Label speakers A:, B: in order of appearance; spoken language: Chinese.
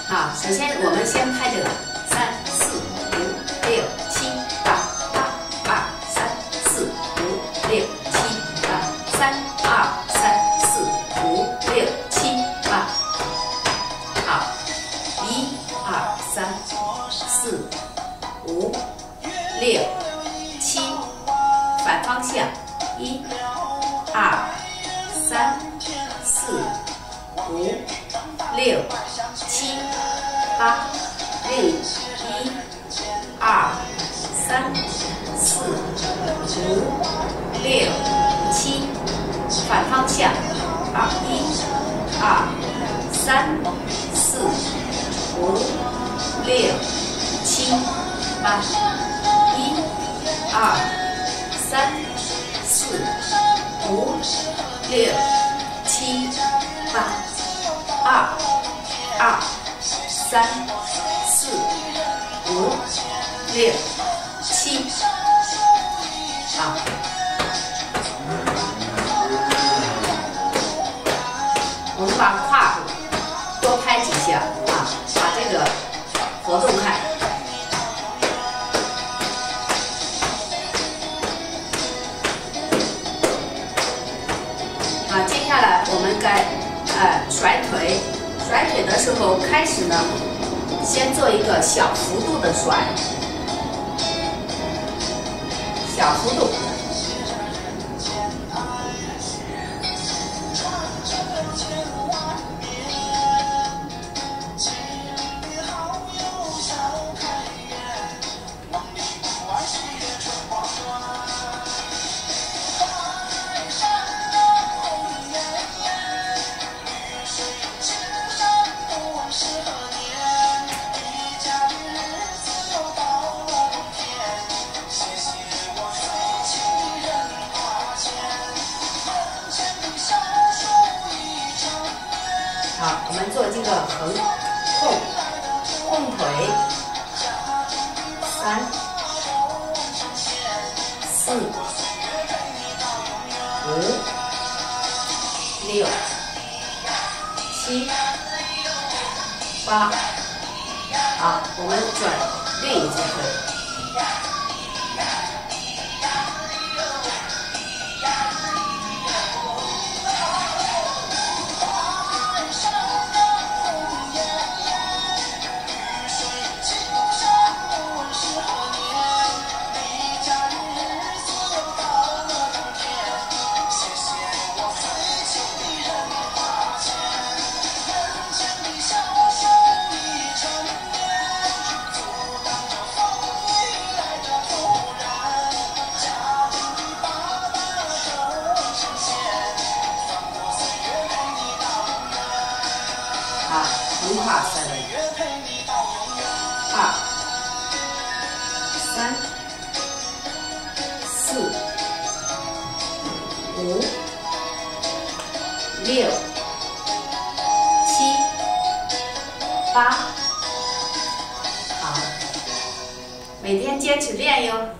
A: 好，首先我们先拍这个3、4、5、6、7、8，8、2、3、4、5、6、7、8，3、2、3、4、5、6、7、8。好，1、2、3、4、5、6、7，反方向，1、2、3、4、5、6、7、8，另1、2、3、4、5、6、7，反方向，1、2、3、4、5、6、7、8，1、2、3、4、5、6、7、8，2、3、4、5、6、7，好。我们把胯部多拍几下啊，把这个活动开。啊，接下来我们该甩腿。甩腿的时候，开始呢，先做一个小幅度的甩，小幅度。好，我们做这个控腿，3、4、5、6、7、8。好，我们转另一只腿。啊，横跨3、2、3、4、5、6、7、8。好，每天坚持练哟。